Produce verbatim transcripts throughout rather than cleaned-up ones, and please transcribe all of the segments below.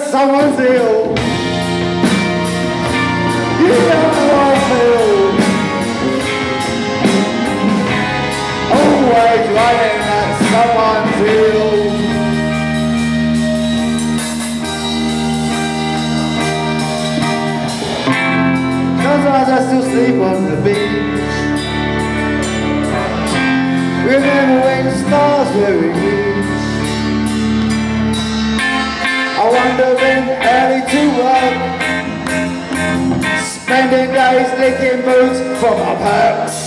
someone's ill. You know how I feel. Always running at someone's heel. Sometimes I still sleep on the beach. Remember when the stars were in reach. I wonder when early to work, spending days licking boots from my perks.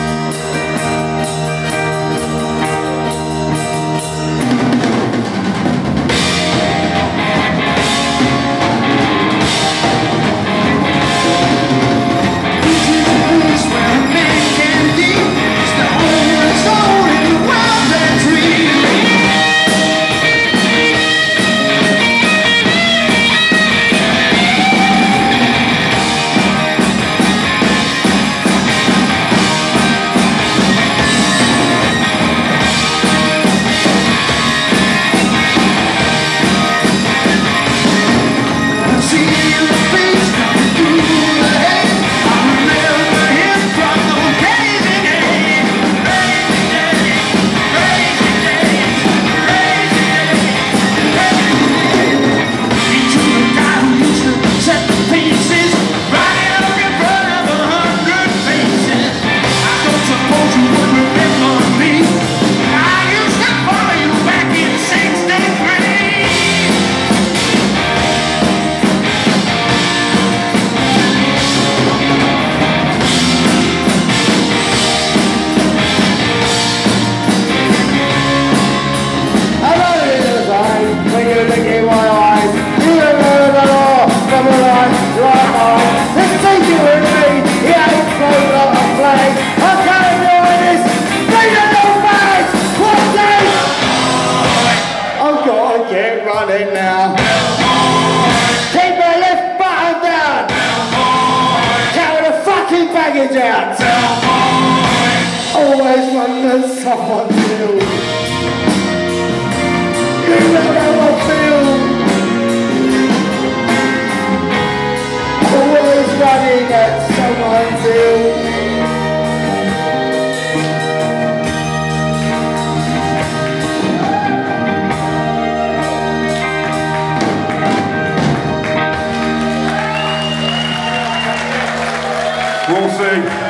Get running now. Keep my left button down. Carry the fucking baggage out. Always run at someone's hill. You know how I feel. Always running at someone's hill. We'll see.